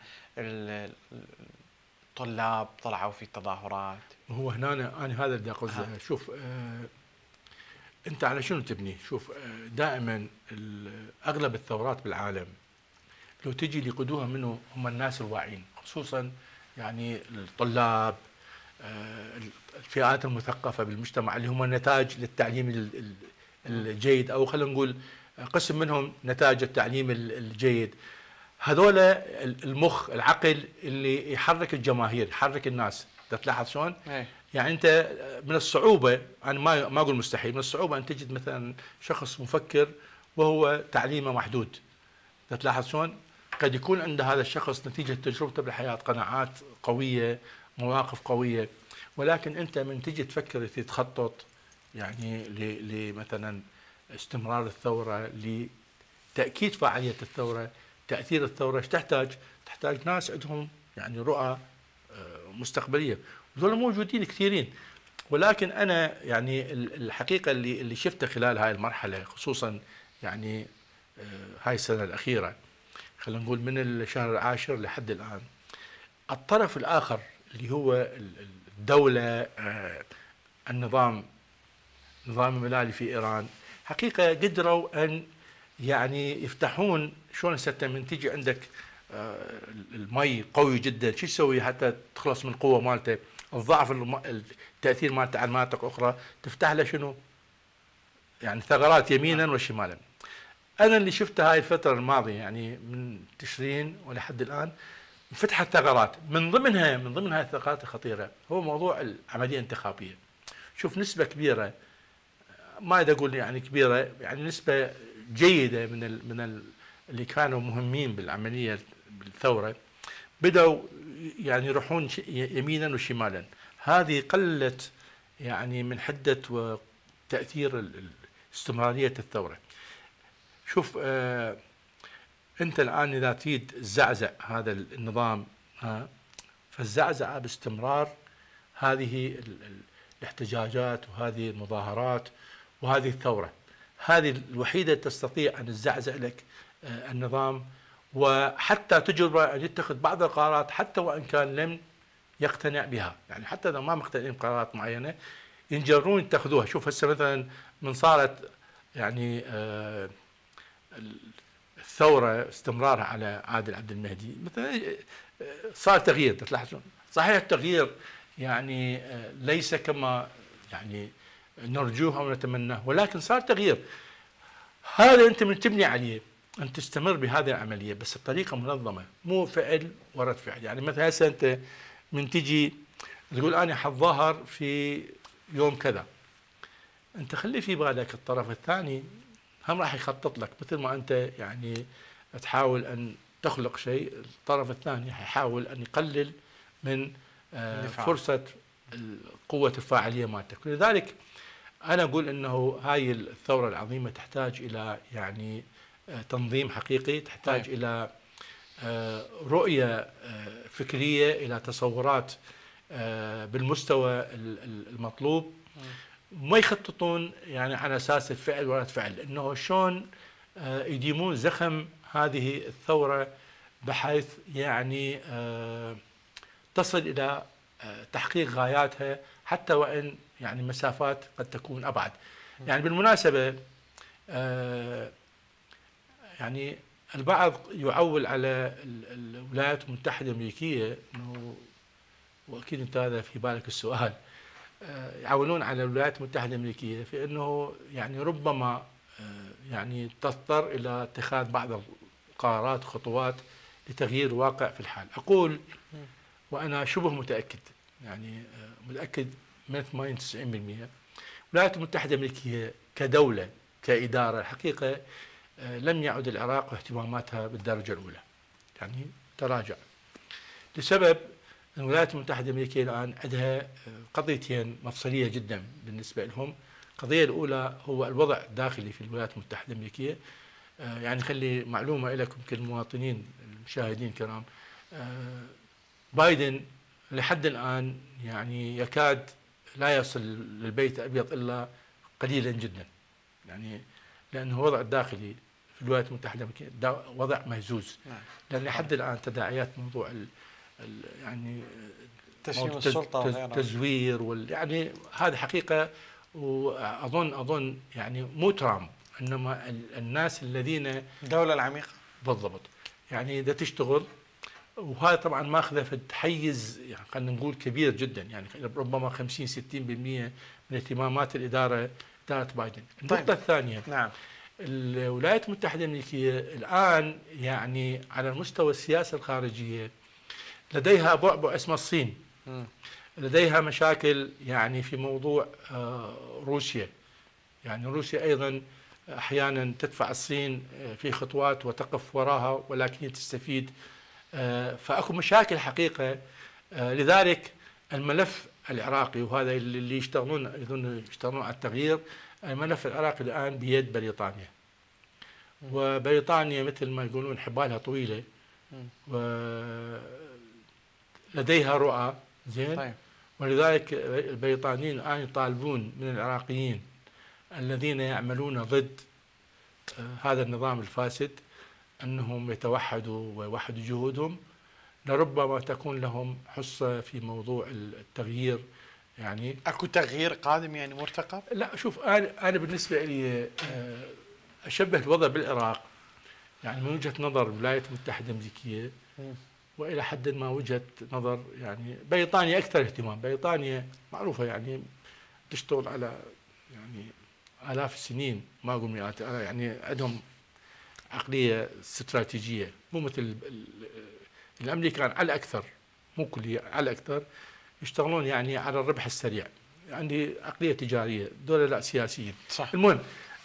الطلاب طلعوا في تظاهرات. هو هنا أنا, أنا هذا اللي أقصده. شوف آه أنت على شنو تبني؟ شوف آه دائما أغلب الثورات بالعالم لو تجي اللي يقودوها منه هم الناس الواعين، خصوصا يعني الطلاب، آه الفئات المثقفة بالمجتمع اللي هم نتاج للتعليم الجيد، أو خلينا نقول قسم منهم نتاج التعليم الجيد. هذول المخ العقل اللي يحرك الجماهير، يحرك الناس. تلاحظ شلون؟ يعني انت من الصعوبه، انا ما ما اقول مستحيل، من الصعوبه ان تجد مثلا شخص مفكر وهو تعليمه محدود. تلاحظ شلون؟ قد يكون عند هذا الشخص نتيجه تجربته بالحياه قناعات قويه، مواقف قويه، ولكن انت من تجي تفكر تخطط يعني لمثلا استمرار الثوره، لتاكيد فاعليه الثوره، تأثير الثورة ايش تحتاج؟ تحتاج ناس عندهم يعني رؤى مستقبلية، وذول موجودين كثيرين. ولكن أنا يعني الحقيقة اللي اللي شفتها خلال هاي المرحلة، خصوصا يعني هاي السنة الأخيرة، خلينا نقول من الشهر العاشر لحد الآن، الطرف الآخر اللي هو الدولة، النظام النظام الملالي في إيران، حقيقة قدروا أن يعني يفتحون. شلون هسه من تجي عندك المي قوي جدا، شو تسوي حتى تخلص من القوة مالته، الضعف التأثير مالته على مناطق أخرى، تفتح له شنو؟ يعني ثغرات يمينا وشمالا. أنا اللي شفته هاي الفترة الماضية يعني من تشرين ولحد الآن فتحت ثغرات، من ضمنها من ضمن هاي الثغرات الخطيرة هو موضوع العملية الانتخابية. شوف نسبة كبيرة، ما أقدر أقول يعني كبيرة، يعني نسبة جيدة من ال من ال اللي كانوا مهمين بالعملية بالثورة بدأوا يعني يروحون يمينا وشمالا. هذه قلت يعني من حدة وتأثير استمرارية الثورة. شوف آه أنت الآن إذا تريد تزعزع هذا النظام، آه فالزعزعة باستمرار هذه الاحتجاجات وهذه المظاهرات وهذه الثورة، هذه الوحيدة تستطيع أن تزعزع لك آه النظام، وحتى تجربة أن يتخذ بعض القرارات حتى وإن كان لم يقتنع بها. يعني حتى إذا ما مقتنعين بقرارات معينة ينجرون يتخذوها. شوف هسه مثلا من صارت يعني آه الثورة استمرارها على عادل عبد المهدي مثلا، صار تغيير. تلاحظون صحيح التغيير يعني ليس كما يعني نرجوه أو نتمناه، ولكن صار تغيير. هذا أنت من تبني عليه أن تستمر بهذه العملية بس بطريقة منظمة، مو فعل ورد فعل. يعني مثلا هسه أنت من تجي تقول أنا حتظاهر في يوم كذا، أنت خلي في بالك الطرف الثاني هم راح يخطط لك، مثل ما أنت يعني تحاول أن تخلق شيء، الطرف الثاني يحاول أن يقلل من فرصة قوة الفاعلية مالتك. لذلك أنا أقول أنه هاي الثورة العظيمة تحتاج إلى يعني تنظيم حقيقي، تحتاج طيب. إلى رؤية فكرية، إلى تصورات بالمستوى المطلوب، ما يخططون يعني على أساس الفعل ولا فعل، إنه شلون يديمون زخم هذه الثورة بحيث يعني تصل إلى تحقيق غاياتها حتى وإن يعني مسافات قد تكون أبعد. يعني بالمناسبة يعني البعض يعول على الولايات المتحدة الأمريكية، إنه وأكيد أنت هذا في بالك السؤال، يعولون على الولايات المتحدة الأمريكية في أنه يعني ربما يعني تضطر إلى اتخاذ بعض القرارات وخطوات لتغيير الواقع في الحال. أقول وأنا شبه متأكد، يعني متأكد من ثمانين تسعين بالمئة الولايات المتحدة الأمريكية كدولة كإدارة الحقيقة لم يعد العراق واهتماماتها بالدرجة الأولى، يعني تراجع لسبب الولايات المتحدة الأمريكية الآن عندها قضيتين مفصلية جدا بالنسبة لهم. القضية الأولى هو الوضع الداخلي في الولايات المتحدة الأمريكية. يعني خلي معلومة لكم كالمواطنين المشاهدين الكرام، بايدن لحد الآن يعني يكاد لا يصل للبيت الأبيض إلا قليلا جدا، يعني لأنه الوضع الداخلي في الولايات المتحدة الأمريكية وضع مهزوز، لأن لحد الآن تداعيات موضوع ال يعني تشميم السلطة التزوير وال يعني هذه حقيقة. وأظن أظن يعني مو ترامب إنما الناس الذين الدولة العميقة بالضبط يعني ده تشتغل، وهذا طبعا ماخذه في حيز يعني خلينا نقول كبير جدا، يعني ربما خمسين ستين بالمئة من اهتمامات الإدارة إدارة بايدن. النقطة طيب. الثانية نعم الولايات المتحدة الأمريكية الآن يعني على مستوى السياسة الخارجية لديها بعبع اسمه الصين، م. لديها مشاكل يعني في موضوع روسيا، يعني روسيا أيضا أحيانا تدفع الصين في خطوات وتقف وراها ولكن تستفيد، فأكو مشاكل حقيقة. لذلك الملف العراقي وهذا اللي يشتغلون يظن يشتغلون على التغيير، الملف العراقي الآن بيد بريطانيا، وبريطانيا مثل ما يقولون حبالها طويلة ولديها رؤى زين. طيب. ولذلك البريطانيين الآن يطالبون من العراقيين الذين يعملون ضد هذا النظام الفاسد أنهم يتوحدوا ويوحدوا جهودهم، لربما تكون لهم حصة في موضوع التغيير. يعني اكو تغيير قادم يعني مرتقب؟ لا شوف، انا انا بالنسبه لي اشبه الوضع بالعراق، يعني من وجهه نظر الولايات المتحده الامريكيه والى حد ما وجهه نظر يعني بريطانيا اكثر اهتمام. بريطانيا معروفه يعني تشتغل على يعني آلاف السنين، ما أقول مئات، يعني عندهم عقلية استراتيجية مو مثل الأمريكان على الأكثر، مو كلية على الأكثر يشتغلون يعني على الربح السريع، يعني عقلية تجارية، دول لا سياسيين. صح. المهم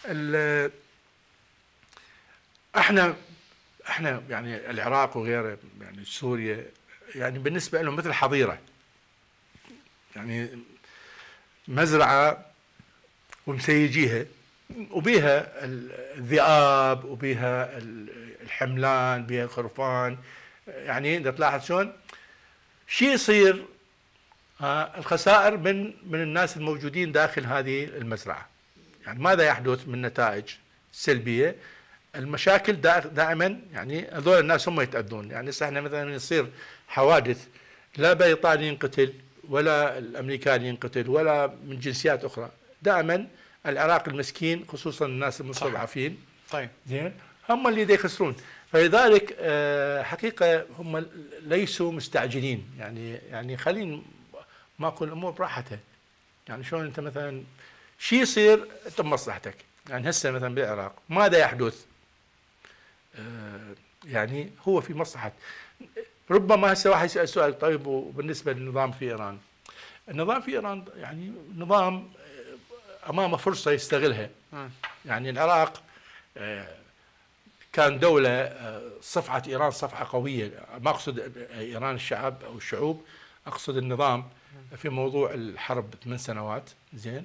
احنا احنا يعني العراق وغيره يعني سوريا يعني بالنسبة لهم مثل حظيرة، يعني مزرعة ومسيجيها وبيها الذئاب وبيها الحملان بيها الخرفان، يعني اذا تلاحظ شلون شيء يصير الخسائر من من الناس الموجودين داخل هذه المزرعة. يعني ماذا يحدث من نتائج سلبية؟ المشاكل دائما يعني هذول الناس هم يتأذون. يعني هسه احنا مثلا يصير حوادث لا بريطاني ينقتل ولا الامريكاني ينقتل ولا من جنسيات اخرى، دائما العراق المسكين خصوصا الناس المستضعفين طيب زين هم اللي يخسرون. فلذلك حقيقة هم ليسوا مستعجلين، يعني يعني خلين ماكو الامور براحتها. يعني شلون انت مثلا شيء يصير انت بمصلحتك، يعني هسه مثلا بالعراق ماذا يحدث؟ آه يعني هو في مصلحة. ربما هسه واحد يسأل سؤال طيب وبالنسبة للنظام في ايران، النظام في ايران يعني نظام امامه فرصة يستغلها. يعني العراق آه كان دولة صفعة ايران صفعة قوية، ما اقصد ايران الشعب او الشعوب، اقصد النظام في موضوع الحرب ثمان سنوات زين،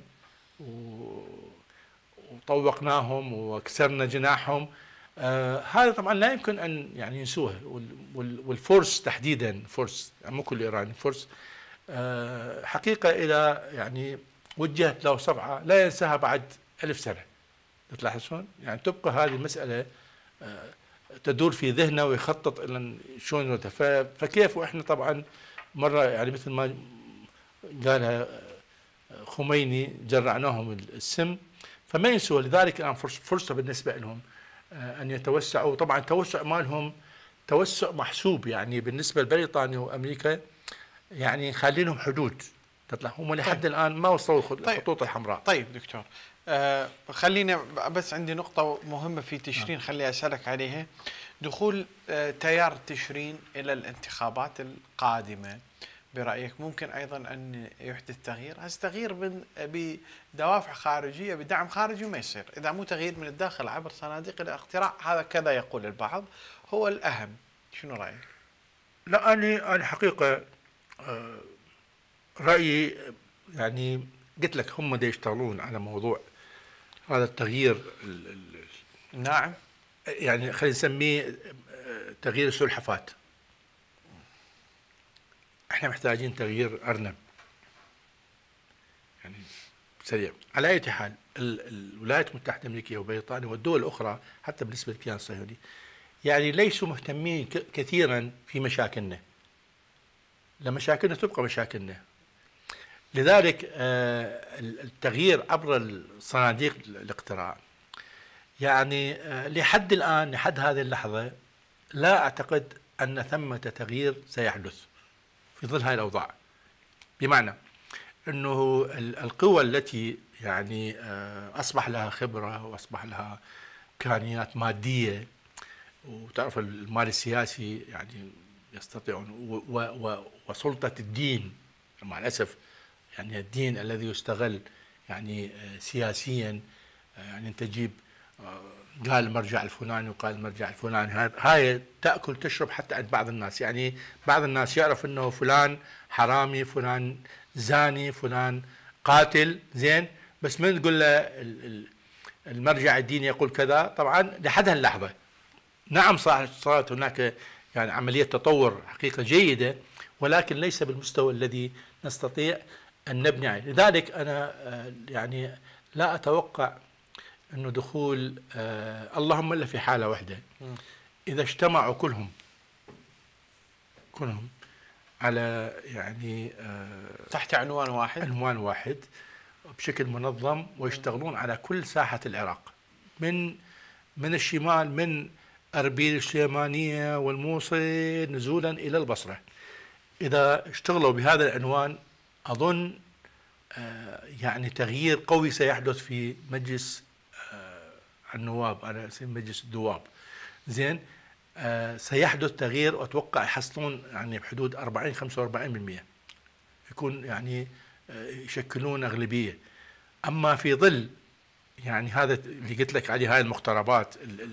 وطوقناهم وكسرنا جناحهم. آه هذا طبعا لا يمكن ان يعني ينسوه، والفرس تحديدا فرس يعني مو كل ايران فرس آه حقيقه الى يعني وجهت له صفعه لا ينساها بعد ألف سنه. تلاحظ شلون؟ يعني تبقى هذه المساله آه تدور في ذهنه ويخطط الى شلون. فكيف واحنا طبعا مره يعني مثل ما قالها خميني جرعناهم السم فما ينسوا. لذلك الان فرصه بالنسبه لهم ان يتوسعوا. طبعا التوسع مالهم توسع محسوب، يعني بالنسبه لبريطانيا وامريكا يعني خلي لهم حدود تطلع، هم لحد طيب. الان ما وصلوا الخطوط الحمراء. طيب دكتور آه خلينا بس عندي نقطه مهمه في تشرين خلي اسالك عليها. دخول آه تيار تشرين الى الانتخابات القادمه برأيك ممكن أيضا أن يحدث تغيير؟ هذا تغيير بدوافع خارجية بدعم خارجي ما يصير إذا مو تغيير من الداخل عبر صناديق الاقتراع، هذا كذا يقول البعض هو الأهم. شنو رأيك؟ لا أنا أنا حقيقة رأيي يعني قلت لك هم دا يشتغلون على موضوع هذا التغيير نعم، يعني خلينا نسميه تغيير السلحفات. احنا محتاجين تغيير ارنب يعني سريع. على اي حال الولايات المتحده الامريكيه وبريطانيا والدول الاخرى حتى بالنسبه للكيان الصهيوني يعني ليسوا مهتمين كثيرا في مشاكلنا، لمشاكلنا تبقى مشاكلنا. لذلك التغيير عبر صناديق الاقتراع يعني لحد الان لحد هذه اللحظه لا اعتقد ان ثمه تغيير سيحدث في ظل هذه الأوضاع. بمعنى أنه القوى التي يعني أصبح لها خبرة وأصبح لها إمكانيات مادية، وتعرف المال السياسي يعني يستطيعون، وسلطة الدين مع الأسف يعني الدين الذي يستغل يعني سياسيا، يعني أنت تجيب قال المرجع الفلاني وقال المرجع الفلاني، هاي تأكل تشرب حتى عند بعض الناس. يعني بعض الناس يعرف انه فلان حرامي، فلان زاني، فلان قاتل زين، بس من تقول له المرجع الديني يقول كذا. طبعا لحد هاللحظة نعم صارت هناك يعني عملية تطور حقيقة جيدة، ولكن ليس بالمستوى الذي نستطيع أن نبني عليه. لذلك أنا يعني لا أتوقع أنه دخول اللهم إلا في حالة واحدة، إذا اجتمعوا كلهم كلهم على يعني تحت عنوان واحد عنوان واحد بشكل منظم، ويشتغلون على كل ساحة العراق من من الشمال، من أربيل السليمانية والموصل نزولا إلى البصرة. إذا اشتغلوا بهذا العنوان أظن يعني تغيير قوي سيحدث في مجلس النواب، أنا اسميه مجلس الدواب. زين سيحدث تغيير، وأتوقع يحصلون يعني بحدود أربعين خمسة وأربعين بالمئة يكون يعني يشكلون أغلبية. أما في ظل يعني هذا اللي قلت لك عليه، هاي المقتربات،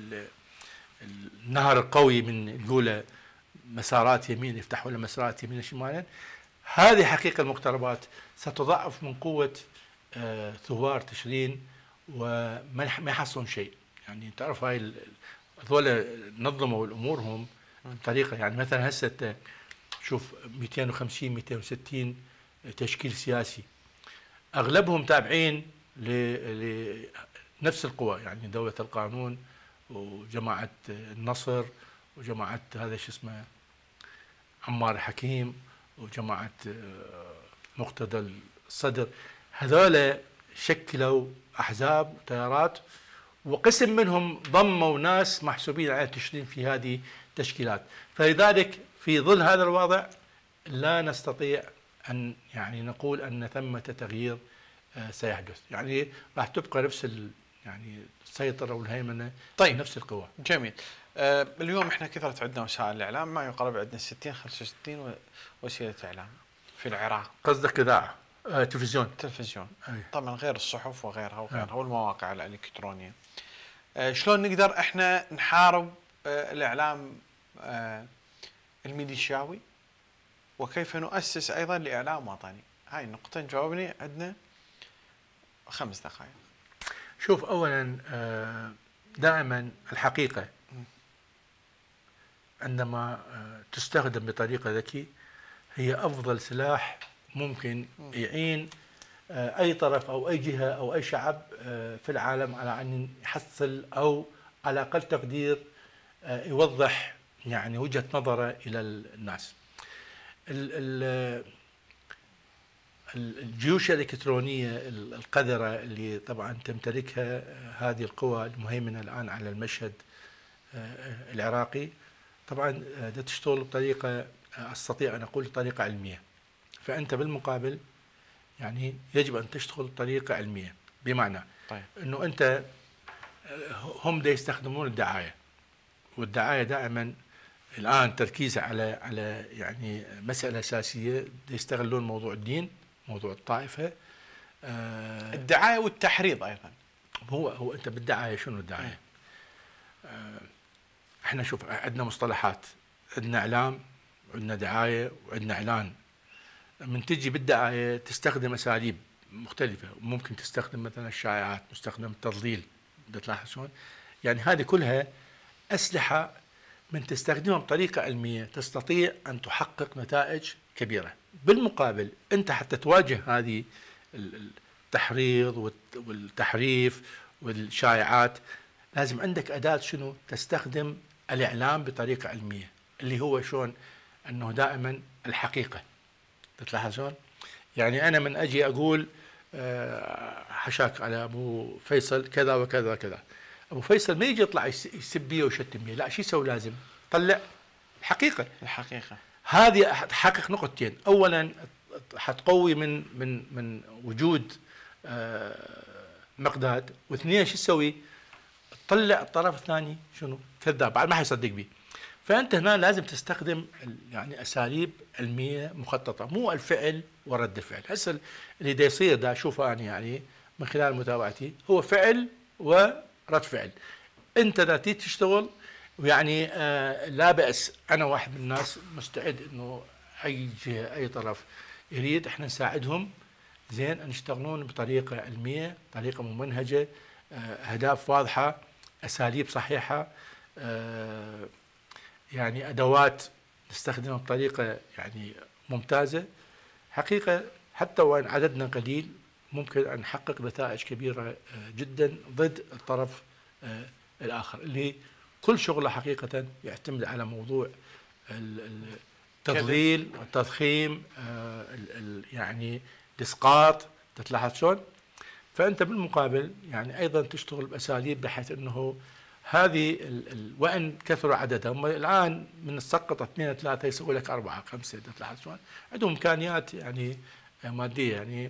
النهر القوي من نقوله مسارات يمين يفتحوا له مسارات يمين وشمالا، هذه حقيقة المقتربات ستضاعف من قوة ثوار تشرين وما يحصلون شيء. يعني تعرف هاي هذول نظموا امورهم بطريقه، يعني مثلا هسه شوف مئتين وخمسين مئتين وستين تشكيل سياسي اغلبهم تابعين لنفس القوى، يعني دوله القانون وجماعه النصر وجماعه هذا شو اسمه عمار حكيم وجماعه مقتدى الصدر. هذول شكلوا احزاب وتيارات، وقسم منهم ضموا ناس محسوبين على تشرين في هذه التشكيلات. فلذلك في ظل هذا الوضع لا نستطيع أن يعني نقول أن ثمة تغيير سيحدث، يعني راح تبقى نفس يعني السيطرة والهيمنة. طيب نفس القوى. جميل. آه اليوم احنا كثرت عندنا وسائل الإعلام، ما يقارب عندنا ستين خمسة وستين وسيلة إعلام في العراق. قصدك إذاعة؟ آه تلفزيون. تلفزيون أي. طبعا غير الصحف وغيرها وغيرها آه. والمواقع الإلكترونية. آه شلون نقدر احنا نحارب آه الإعلام آه الميليشياوي، وكيف نؤسس أيضا لإعلام وطني؟ هاي النقطتين جاوبني، عندنا خمس دقائق. شوف أولا آه دائما الحقيقة عندما آه تستخدم بطريقة ذكية هي أفضل سلاح ممكن يعين آه أي طرف أو أي جهة أو أي شعب آه في العالم على أن يحصل أو على أقل تقدير آه يوضح يعني وجهة نظره إلى الناس. الجيوش الإلكترونية القذرة اللي طبعا تمتلكها هذه القوى المهيمنة الآن على المشهد العراقي، طبعا تشتغل بطريقة أستطيع أن أقول بطريقة علمية. فأنت بالمقابل يعني يجب أن تشتغل بطريقة علمية، بمعنى طيب. أنه أنت هم دا يستخدمون الدعاية، والدعاية دائما الآن تركيزها على على يعني مسألة أساسية، يستغلون موضوع الدين، موضوع الطائفة، آه الدعاية والتحريض أيضا. هو هو أنت بالدعاية شنو الدعاية؟ آه احنا شوف عندنا مصطلحات، عندنا إعلام وعندنا دعاية وعندنا إعلان. من تجي بالدعاية تستخدم أساليب مختلفة، ممكن تستخدم مثلا الشائعات، مستخدم التضليل، تلاحظ شلون؟ يعني هذه كلها أسلحة من تستخدمها بطريقة علمية تستطيع أن تحقق نتائج كبيرة. بالمقابل أنت حتى تواجه هذه التحريض والتحريف والشائعات لازم عندك أداة شنو؟ تستخدم الإعلام بطريقة علمية، اللي هو شلون؟ أنه دائما الحقيقة. تلاحظ شلون؟ يعني أنا من أجي أقول حشاك على أبو فيصل كذا وكذا وكذا، أبو فيصل ما يجي يطلع يسب بيه ويشتم بيه، لا، شو يسوي؟ لازم طلع الحقيقة. الحقيقة هذه تحقق نقطتين. أولا حتقوي من من من وجود مقداد، واثنين شو تسوي؟ تطلع الطرف الثاني شنو؟ كذاب، بعد ما حيصدق بيه. فأنت هنا لازم تستخدم يعني أساليب علمية مخططة، مو الفعل ورد الفعل. هسه اللي دا يصير دا أشوفه أنا يعني من خلال متابعتي هو فعل ورد فعل. أنت دا تشتغل ويعني آه لا بأس، أنا واحد من الناس مستعد إنه أي جهة أي طرف يريد إحنا نساعدهم زين أن يشتغلون بطريقة علمية، طريقة ممنهجة، أهداف واضحة، أساليب صحيحة، يعني أدوات نستخدمها بطريقة يعني ممتازة. حقيقة حتى وإن عددنا قليل ممكن أن نحقق نتائج كبيرة جدا ضد الطرف الآخر اللي كل شغله حقيقة يعتمد على موضوع التضليل والتضخيم، يعني الإسقاط. تلاحظ شلون؟ فأنت بالمقابل يعني أيضا تشتغل بأساليب بحيث أنه هذه ال ال وإن كثر عددهم الآن من السقط اثنين ثلاثة يسوي لك أربعة خمسة. تلاحظ شلون؟ عندهم إمكانيات يعني مادية. يعني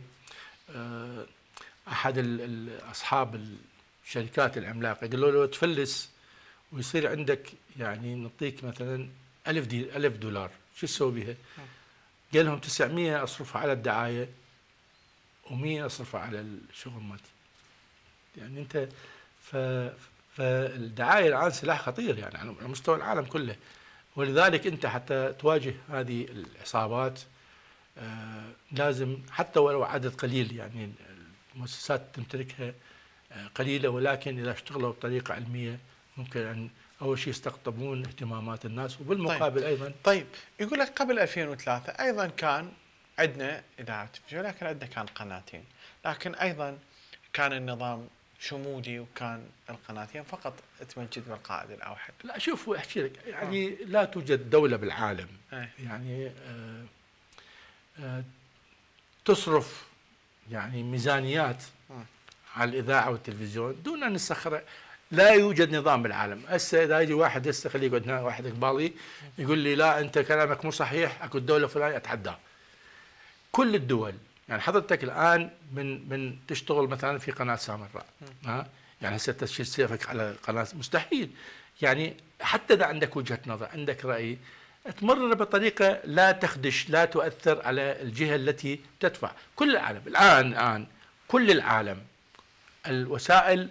أحد أصحاب الشركات العملاقة قالوا له تفلس ويصير عندك يعني نعطيك مثلا ألف دي ألف دولار، شو تسوي بها؟ قال لهم تسعمية أصرفها على الدعاية ومية أصرفها على الشغل مالتي. يعني أنت ف فالدعاية الآن سلاح خطير يعني على مستوى العالم كله، ولذلك أنت حتى تواجه هذه العصابات آه لازم حتى ولو عدد قليل، يعني المؤسسات تمتلكها آه قليلة، ولكن إذا اشتغلوا بطريقة علمية ممكن أن أول شيء يستقطبون اهتمامات الناس، وبالمقابل طيب. أيضا طيب يقول لك قبل ألفين وثلاثة أيضا كان عندنا إذاعة تلفزيون، لكن عندنا كان قناتين، لكن أيضا كان النظام شمولي وكان القناتين فقط تمجد بالقائد الأوحد. لا شوف أحكي لك يعني آه. لا توجد دولة بالعالم آه. يعني آه آه تصرف يعني ميزانيات آه. على الإذاعة والتلفزيون دون أن نسخر. لا يوجد نظام بالعالم. هسه اذا يجي واحد هسه خليه يقعد هنا واحد قبالي يقول لي لا انت كلامك مو صحيح، اكو الدوله الفلانيه اتحداه. كل الدول يعني حضرتك الان من من تشتغل مثلا في قناه سامراء ها، يعني هسه تشيل سيفك على قناه مستحيل. يعني حتى اذا عندك وجهه نظر عندك راي تمرر بطريقه لا تخدش لا تؤثر على الجهه التي تدفع. كل العالم الان الان كل العالم الوسائل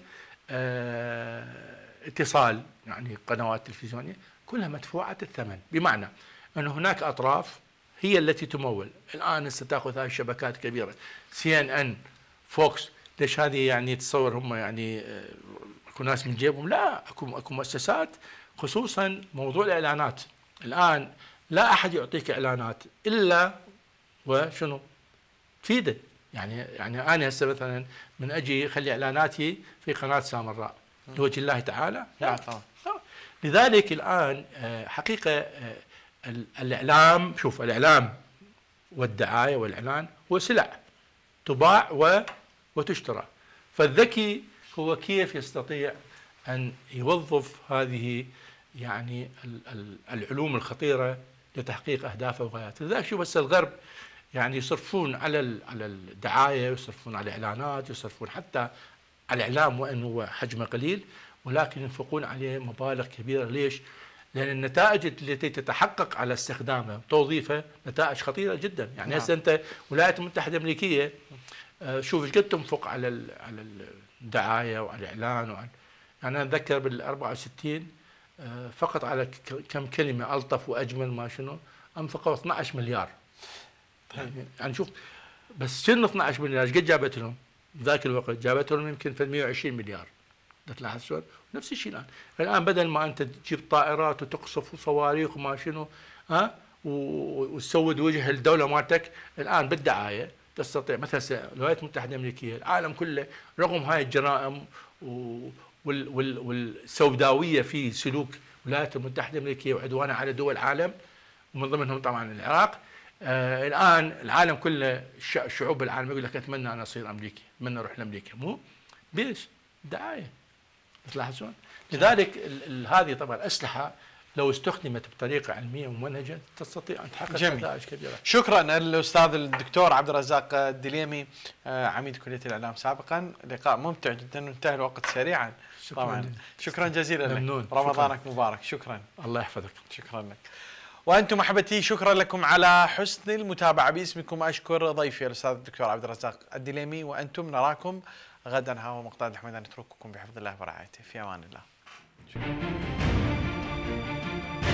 اه اتصال يعني قنوات تلفزيونيه كلها مدفوعه الثمن، بمعنى ان هناك اطراف هي التي تمول. الان ستاخذ هاي الشبكات كبيره سي ان ان فوكس، ليش هذه يعني تصور هم يعني اه اكو ناس من جيبهم؟ لا، اكو اكو مؤسسات خصوصا موضوع الاعلانات. الان لا احد يعطيك اعلانات الا وشنو؟ تفيده. يعني يعني انا هسه مثلا من اجي خلي اعلاناتي في قناه سامراء لوجه الله تعالى؟ لا طبعا. لذلك الان حقيقه الاعلام، شوف الاعلام والدعايه والاعلان هو سلع تباع وتشترى. فالذكي هو كيف يستطيع ان يوظف هذه يعني العلوم الخطيره لتحقيق اهدافه وغاياته. لذلك شوف هسه الغرب يعني يصرفون على على الدعايه، يصرفون على الاعلانات، يصرفون حتى على الاعلام وان هو حجمه قليل، ولكن ينفقون عليه مبالغ كبيره. ليش؟ لان النتائج التي تتحقق على استخدامه وتوظيفه نتائج خطيره جدا. يعني هسه انت الولايات المتحده الامريكيه شوف ايش قد تنفق على على الدعايه وعلى الاعلان وعلى، يعني انا اتذكر بال أربعة وستين فقط على كم كلمه الطف واجمل ما شنو انفقوا اثنعش مليار. يعني شوف بس شنو اثنعش مليار ايش قد جابت لهم؟ بذاك الوقت جابت لهم يمكن مئة وعشرين مليار. تلاحظ شلون؟ نفس الشيء الان، الان بدل ما انت تجيب طائرات وتقصف وصواريخ وما شنو ها وتسود وجه الدوله مالتك، الان بالدعايه تستطيع. مثلا الولايات المتحده الامريكيه العالم كله رغم هاي الجرائم والسوداويه في سلوك الولايات المتحده الامريكيه وعدوانها على دول العالم ومن ضمنهم طبعا العراق، آه الان العالم كله شعوب العالم يقول لك اتمنى ان اصير امريكي، اتمنى اروح لامريكا. مو بيش دعايه. تلاحظ شلون؟ لذلك هذه طبعا اسلحه لو استخدمت بطريقه علميه وممنهجه تستطيع ان تحقق نتائج كبيره. شكرا الاستاذ الدكتور عبد الرزاق الدليمي عميد كليه الاعلام سابقا. لقاء ممتع جدا وانتهى الوقت سريعا. شكرا طبعا شكرا جزيلا لك. ممنون. رمضانك شكرا. مبارك. شكرا. الله يحفظك. شكرا لك. وانتم احبتي شكرا لكم على حسن المتابعه. باسمكم اشكر ضيفي الاستاذ الدكتور عبد الرزاق الدليمي، وانتم نراكم غدا. ها هو مقداد الحميدان، نترككم بحفظ الله ورعايته. في امان الله.